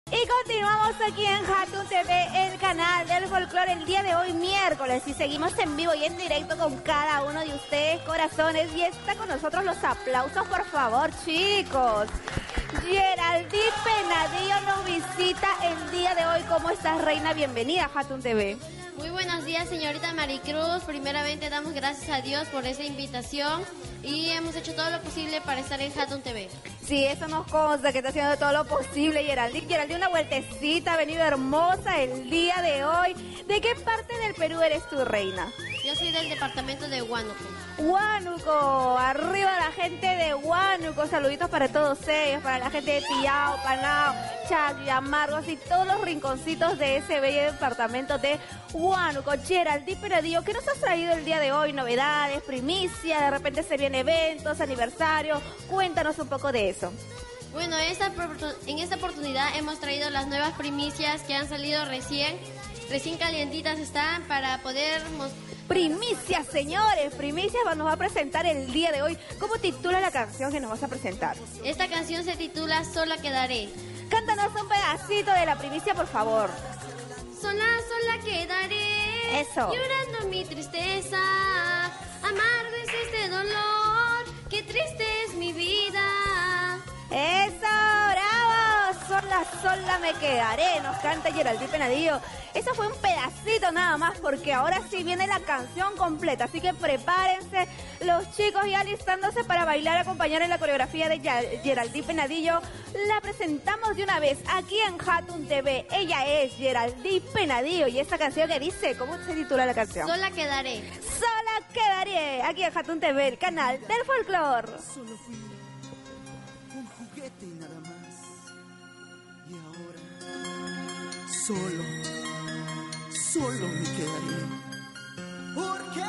Y continuamos aquí en Hatun TV, el canal del folclore, el día de hoy, miércoles, y seguimos en vivo y en directo con cada uno de ustedes, corazones, y está con nosotros los aplausos, por favor, chicos. Geraldine Penadillo nos visita el día de hoy. ¿Cómo estás, reina? Bienvenida a Hatun TV. Muy buenos días, señorita Maricruz. Primeramente damos gracias a Dios por esa invitación y hemos hecho todo lo posible para estar en Hatun TV. Sí, eso nos consta que está haciendo todo lo posible, Geraldine. Geraldine, una vueltecita, ha venido hermosa el día de hoy. ¿De qué parte del Perú eres tu reina? Yo soy del departamento de Huánuco. Huánuco, arriba la gente de Huánuco, saluditos para todos ellos, para la gente de Tiao, Panao, Chaco, Amargos y todos los rinconcitos de ese bello departamento de Huánuco. Geraldine Penadillo, ¿qué nos has traído el día de hoy? Novedades, primicia, de repente se vienen eventos, aniversario, cuéntanos un poco de eso. Bueno, en esta oportunidad hemos traído las nuevas primicias que han salido recién calientitas están para poder Primicias, señores, primicias nos va a presentar el día de hoy. ¿Cómo titula la canción que nos vas a presentar? Esta canción se titula Sola quedaré. Cántanos un pedacito de la primicia, por favor. Sola, sola quedaré. Eso. Llorando mi tristeza. Amargo es este dolor. Qué triste es mi vida. ¡Eso, bravo! Sola me quedaré, nos canta Geraldine Penadillo. Eso fue un pedacito nada más, porque ahora sí viene la canción completa. Así que prepárense los chicos ya listándose para bailar, acompañar en la coreografía de Geraldine Penadillo. La presentamos de una vez aquí en Hatun TV. Ella es Geraldine Penadillo y esta canción que dice, ¿cómo se titula la canción? Sola quedaré. Sola quedaré, aquí en Hatun TV, el canal del folclore. Solo fui un juguete y nada más. Y ahora solo me quedaré. ¿Por qué?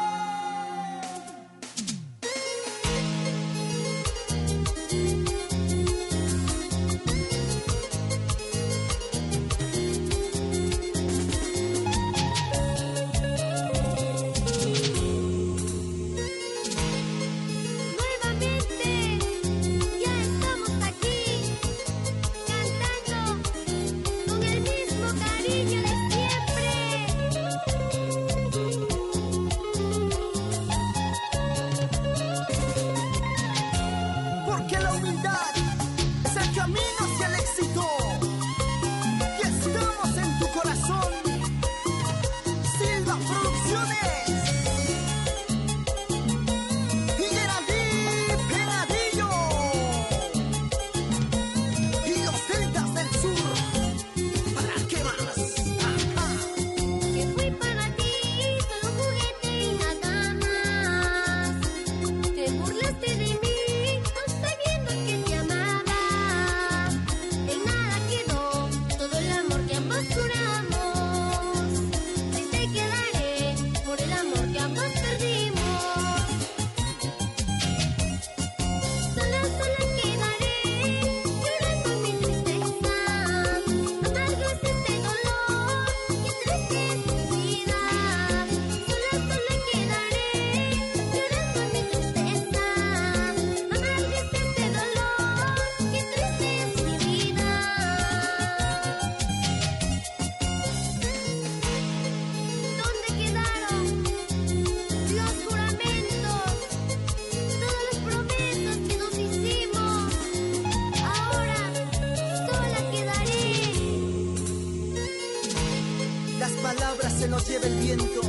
Lleva el viento,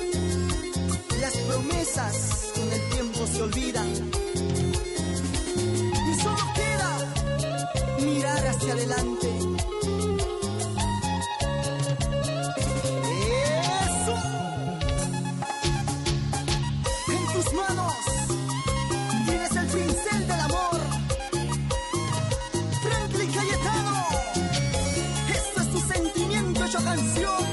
las promesas con el tiempo se olvidan y solo queda mirar hacia adelante. ¡Eso! En tus manos tienes el pincel del amor. Franklin Cayetano, esto es tu sentimiento hecho canción.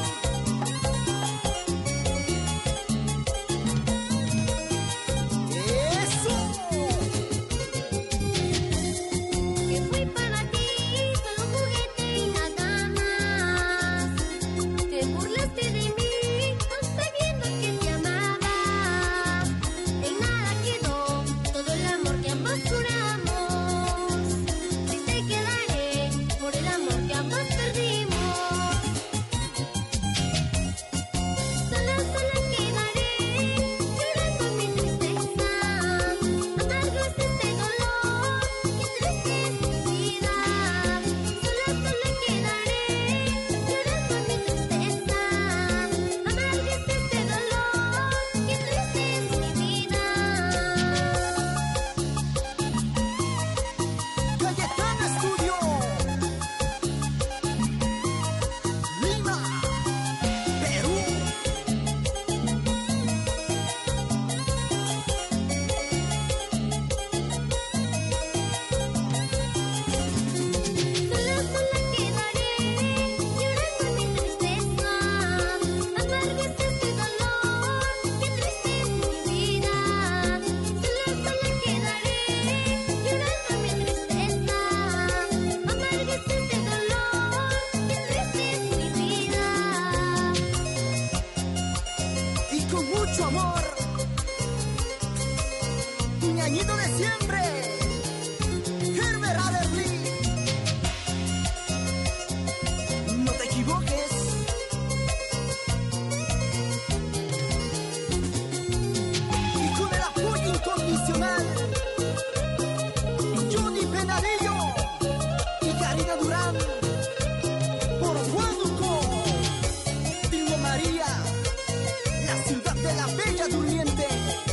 Por el amor que siempre. Herbert Adderley. No te equivoques. Y con el apoyo incondicional, Johnny Penadillo y Karina Durán. Por Huánuco, Tingo María, la ciudad de la Bella Durmiente.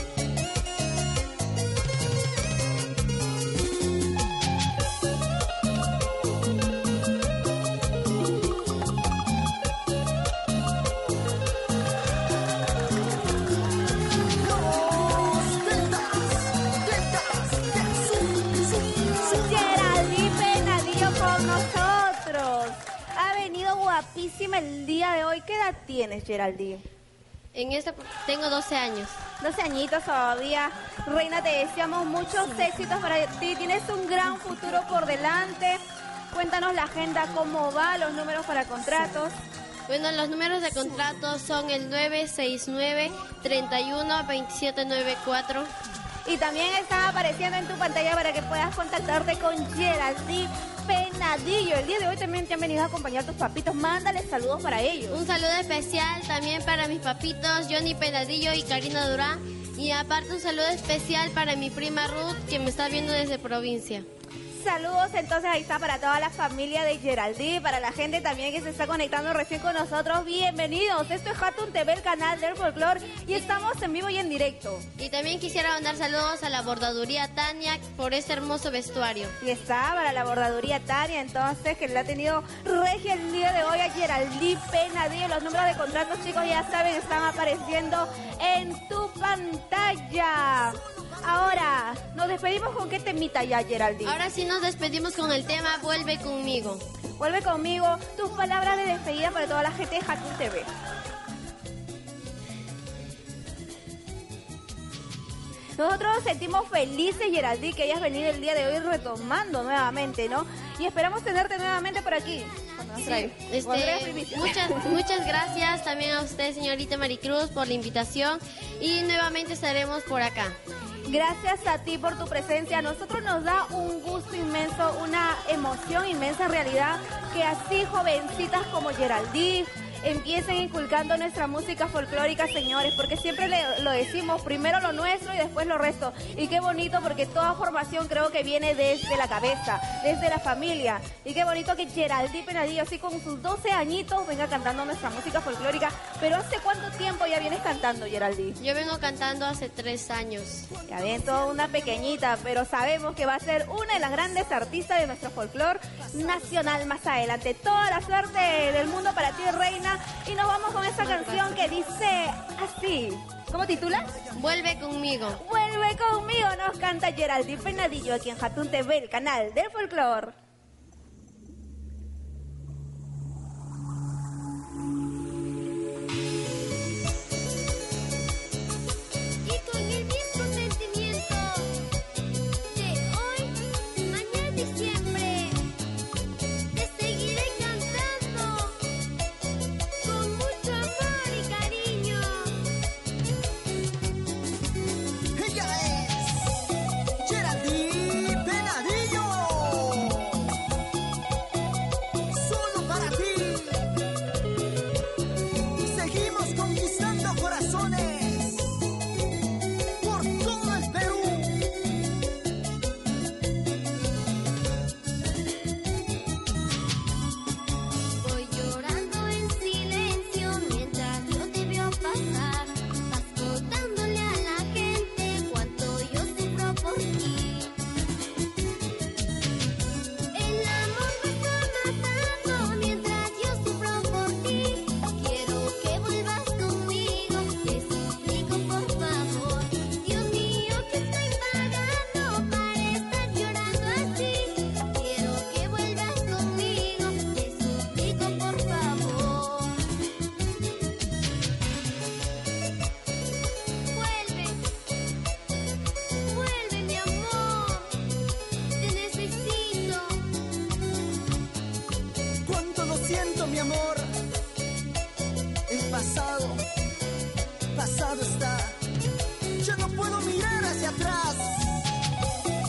Geraldine Penadillo con nosotros. Ha venido guapísima el día de hoy. ¿Qué edad tienes, Geraldine? Tengo 12 años. 12 añitos todavía. Reina, te deseamos muchos éxitos para ti. Tienes un gran futuro por delante. Cuéntanos la agenda, cómo va, los números para contratos. Bueno, los números de contrato son el 969-31-2794. Y también están apareciendo en tu pantalla para que puedas contactarte con Geraldine Penadillo. El día de hoy también te han venido a acompañar tus papitos. Mándales saludos para ellos. Un saludo especial también para mis papitos Johnny Penadillo y Karina Durán. Y aparte un saludo especial para mi prima Ruth, que me está viendo desde provincia. Saludos, entonces ahí está para toda la familia de Geraldine, para la gente también que se está conectando recién con nosotros. Bienvenidos, esto es Hatun TV, el canal del folclore, y estamos en vivo y en directo. Y también quisiera mandar saludos a la bordaduría Tania por este hermoso vestuario. Y está para la bordaduría Tania, entonces, que le ha tenido regia el día de hoy a Geraldine Penadillo. Los números de contratos, chicos, ya saben, están apareciendo en tu pantalla. Ahora, nos despedimos con qué temita ya, Geraldine. Ahora sí nos despedimos con el tema Vuelve conmigo. Vuelve conmigo, tus palabras de despedida para toda la gente de Hatun TV. Nosotros nos sentimos felices, Geraldine, que hayas venido el día de hoy retomando nuevamente, ¿no? Y esperamos tenerte nuevamente por aquí. Sí, muchas gracias también a usted, señorita Maricruz, por la invitación, y nuevamente estaremos por acá. Gracias a ti por tu presencia. A nosotros nos da un gusto inmenso, una emoción inmensa en realidad, que así jovencitas como Geraldine empiecen inculcando nuestra música folclórica, señores, porque siempre lo decimos, primero lo nuestro y después lo resto. Y qué bonito, porque toda formación creo que viene desde la cabeza, desde la familia. Y qué bonito que Geraldine Penadillo, así con sus 12 añitos, venga cantando nuestra música folclórica. Pero ¿hace cuánto tiempo ya vienes cantando, Geraldine? Yo vengo cantando hace 3 años. Ya ven, toda una pequeñita, pero sabemos que va a ser una de las grandes artistas de nuestro folclore nacional más adelante. Toda la suerte del mundo para ti, reina. Y nos vamos con esta canción que dice así. ¿Cómo titula? Vuelve conmigo. Vuelve conmigo, nos canta Geraldine Penadillo aquí en Hatun TV, el canal del folclore. Pasado está, ya no puedo mirar hacia atrás.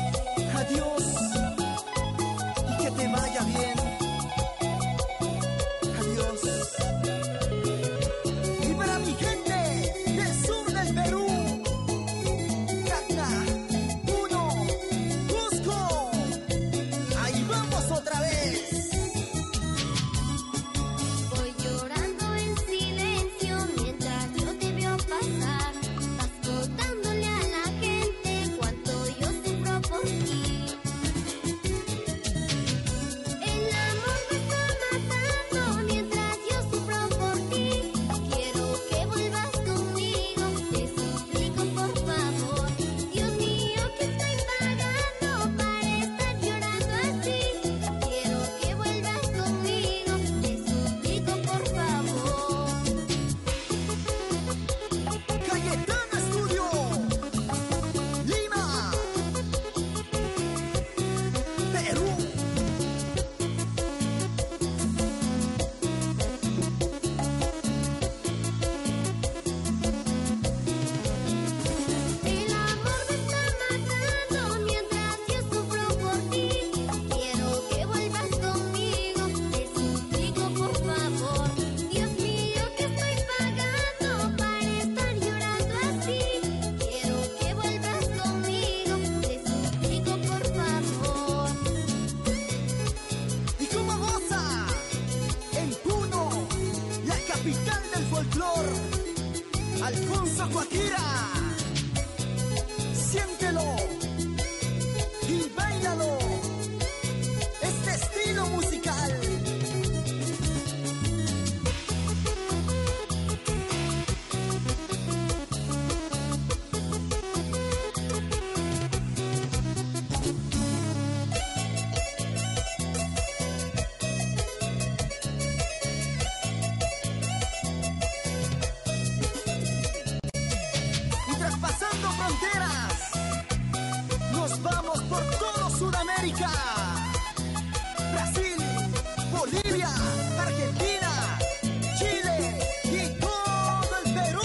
América, Brasil, Bolivia, Argentina, Chile y todo el Perú.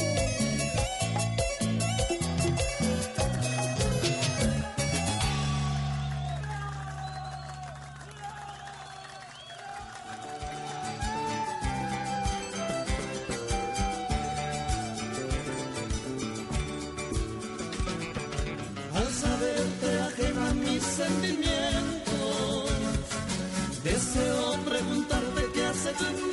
Al saberte ajena a mis sentimientos, deseo preguntarte qué has hecho en